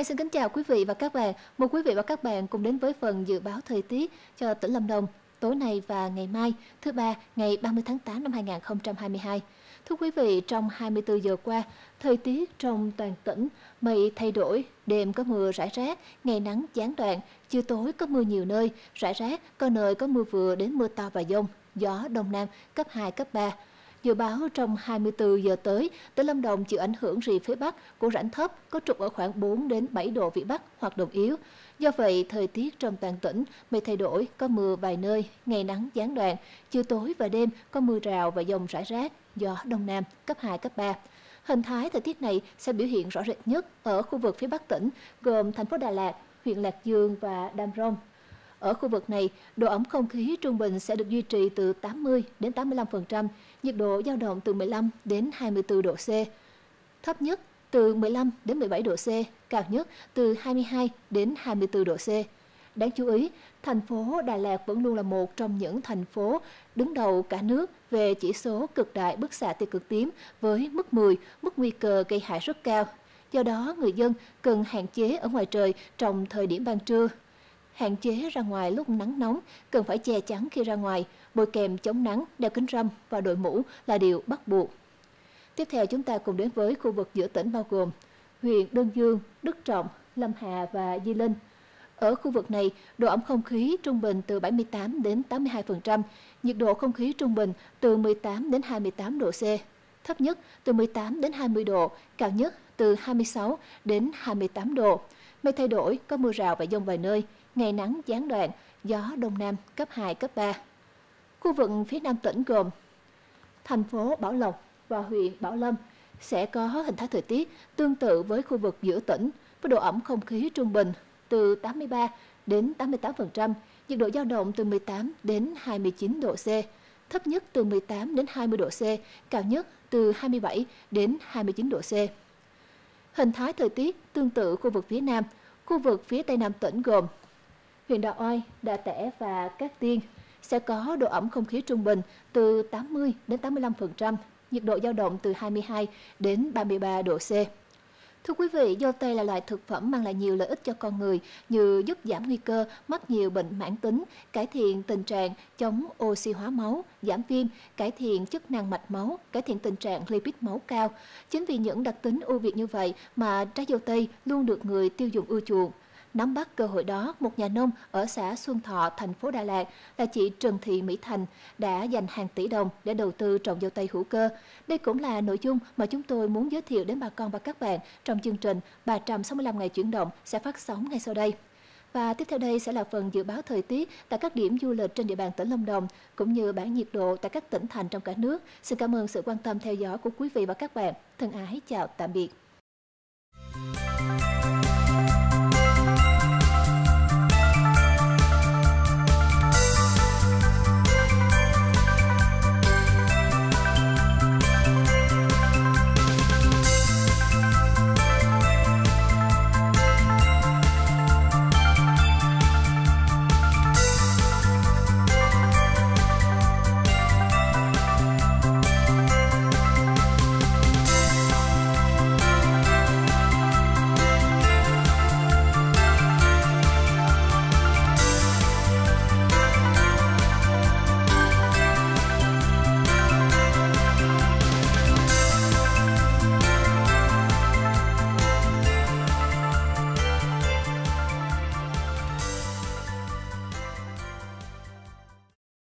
Mai xin kính chào quý vị và các bạn. Mời quý vị và các bạn cùng đến với phần dự báo thời tiết cho tỉnh Lâm Đồng tối nay và ngày mai, thứ Ba, ngày 30 tháng 8 năm 2022. Thưa quý vị, trong 24 giờ qua, thời tiết trong toàn tỉnh mây thay đổi, đêm có mưa rải rác, ngày nắng gián đoạn, chiều tối có mưa nhiều nơi, rải rác, có nơi có mưa vừa đến mưa to và dông, gió đông nam cấp 2, cấp 3. Dự báo trong 24 giờ tới, tỉnh Lâm Đồng chịu ảnh hưởng rìa phía Bắc của rãnh thấp có trục ở khoảng 4 đến 7 độ vĩ Bắc hoạt động yếu. Do vậy, thời tiết trong toàn tỉnh mây thay đổi, có mưa vài nơi, ngày nắng gián đoạn, chiều tối và đêm có mưa rào và dông rải rác, gió đông nam cấp 2, cấp 3. Hình thái thời tiết này sẽ biểu hiện rõ rệt nhất ở khu vực phía Bắc tỉnh, gồm thành phố Đà Lạt, huyện Lạc Dương và Đam Rông. Ở khu vực này, độ ẩm không khí trung bình sẽ được duy trì từ 80 đến 85%, nhiệt độ dao động từ 15 đến 24 độ C. Thấp nhất từ 15 đến 17 độ C, cao nhất từ 22 đến 24 độ C. Đáng chú ý, thành phố Đà Lạt vẫn luôn là một trong những thành phố đứng đầu cả nước về chỉ số cực đại bức xạ tia cực tím với mức 10, mức nguy cơ gây hại rất cao. Do đó, người dân cần hạn chế ở ngoài trời trong thời điểm ban trưa. Hạn chế ra ngoài lúc nắng nóng, cần phải che chắn khi ra ngoài, bôi kem chống nắng, đeo kính râm và đội mũ là điều bắt buộc. Tiếp theo chúng ta cùng đến với khu vực giữa tỉnh bao gồm huyện Đơn Dương, Đức Trọng, Lâm Hà và Di Linh. Ở khu vực này, độ ẩm không khí trung bình từ 78 đến 82%, nhiệt độ không khí trung bình từ 18 đến 28 độ C, thấp nhất từ 18 đến 20 độ, cao nhất từ 26 đến 28 độ. Mây thay đổi, có mưa rào và dông vài nơi, ngày nắng gián đoạn, gió đông nam cấp 2, cấp 3. Khu vực phía nam tỉnh gồm thành phố Bảo Lộc và huyện Bảo Lâm sẽ có hình thái thời tiết tương tự với khu vực giữa tỉnh, với độ ẩm không khí trung bình từ 83 đến 88%, nhiệt độ dao động từ 18 đến 29 độ C, thấp nhất từ 18 đến 20 độ C, cao nhất từ 27 đến 29 độ C. Hình thái thời tiết tương tự khu vực phía nam, khu vực phía tây nam tỉnh gồm huyện Đạ Oai, Đạ Tẻ và Cát Tiên sẽ có độ ẩm không khí trung bình từ 80 đến 85%, nhiệt độ dao động từ 22 đến 33 độ C. Thưa quý vị, dâu tây là loại thực phẩm mang lại nhiều lợi ích cho con người như giúp giảm nguy cơ mắc nhiều bệnh mãn tính, cải thiện tình trạng chống oxy hóa máu, giảm viêm, cải thiện chức năng mạch máu, cải thiện tình trạng lipid máu cao. Chính vì những đặc tính ưu việt như vậy mà trái dâu tây luôn được người tiêu dùng ưa chuộng. Nắm bắt cơ hội đó, một nhà nông ở xã Xuân Thọ, thành phố Đà Lạt là chị Trần Thị Mỹ Thành đã dành hàng tỷ đồng để đầu tư trồng dâu tây hữu cơ. Đây cũng là nội dung mà chúng tôi muốn giới thiệu đến bà con và các bạn trong chương trình 365 ngày chuyển động sẽ phát sóng ngay sau đây. Và tiếp theo đây sẽ là phần dự báo thời tiết tại các điểm du lịch trên địa bàn tỉnh Lâm Đồng, cũng như bảng nhiệt độ tại các tỉnh thành trong cả nước. Xin cảm ơn sự quan tâm theo dõi của quý vị và các bạn. Thân ái chào tạm biệt.